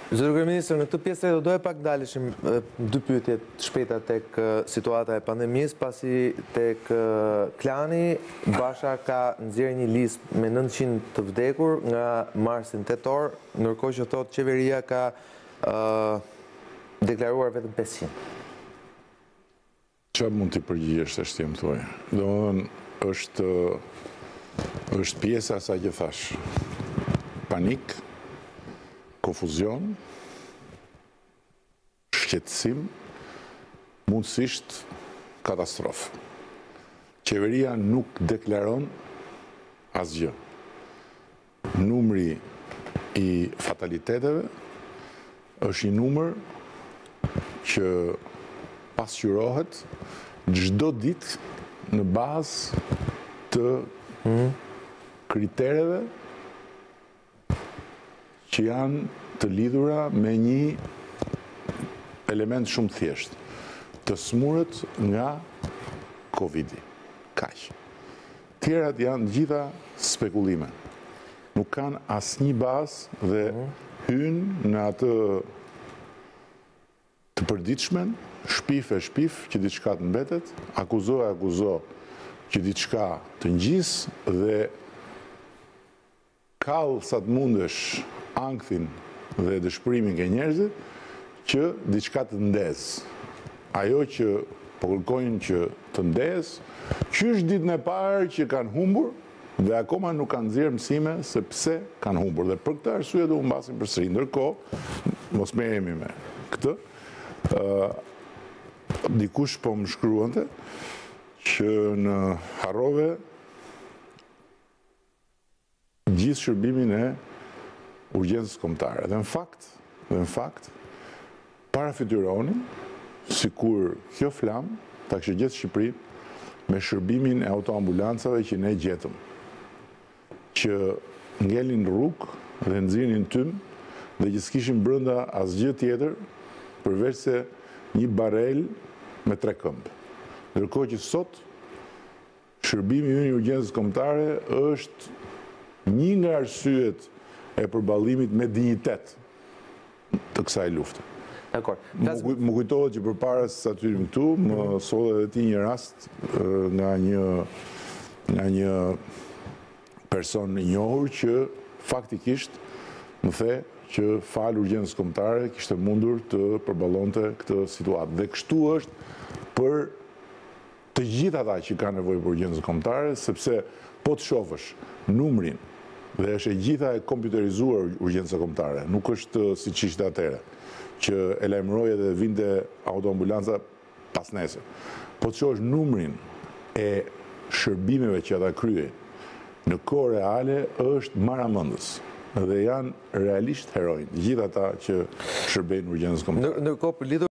Zyrë Kryeministër, në këtë pjesë do doja pak dalishim dy pyetje të shpejta tek situata e pandemisë, pasi tek Klani Basha ka nxjerrë një listë me 900 të vdekur nga marsin tetor, ndërkohë që thotë qeveria ka deklaruar vetëm 500. Çfarë mund të përgjigjesh tash ti më thuaj? Domethënë është pjesa e asaj që thash. Panik, konfuzion, shqetësim, mundësisht katastrofë. Qeveria nuk deklaron asgjë. Numri i fataliteteve është një numër që pasqyrohet çdo ditë në bazë të kritereve që janë të lidhura me një element shumë thjesht, të smurët nga Covidi. Kaq. Tjerat janë gjitha spekulime. Nuk kanë asnjë bazë dhe hynë në atë të përditshmen, shpif e shpif që diçka të mbetet, akuzo që diçka të ngjis dhe kallë sa të mundesh ankthin dhe dëshpërimin ke njerëzit që diçka të ndezë. Ajo që po kërkojnë që të ndezë, qysh ditën e parë që kanë humbur dhe akoma nuk kanë nxjerrë mësime se pse kanë humbur. Dhe për këtë arsye do u mbasin përsëri. Ndërkohë, mos merremi me këtë. Dikush po më shkruante që në harrove gjithë shërbimin e urgjencës kombëtare. Dhe në fakt, parafytyroni, sikur kjo flamë ta kishte gjetur Shqipërinë me shërbimin e autoambulancave që ne gjetëm, që ngelin rrugë dhe nxirrnin tym dhe që s'kishin brenda asgjë tjetër përveç se një barel me 3 këmbë. Ndërkohë që sot shërbimi ynë i urgjencës kombëtare është një nga arsyet e përballimit me dinjitet të kësaj lufte. Dakor. Më kujtohet që përpara se sa hyrim këtu, më solli edhe ti një rast nga një person i njohur që faktikisht më the që fal urgjencës kombëtare kishte mundur të përballonte këtë situatë. Dhe kështu është për të gjithë ata që kanë nevojë për urgjencën kombëtare, sepse po të shohësh numrin dhe është e gjitha e kompjuterizuar urgjenca kombëtare, nuk është siç ishte atëherë, që e lajmëroi dhe vinte autoambulanca pas nesër. Po të shohësh numrin e shërbimeve që ata kryejnë në kohë reale është maramëndës dhe janë realisht herojnë, gjithë ata që shërbejnë urgjencës kombëtare. Ndërkohë,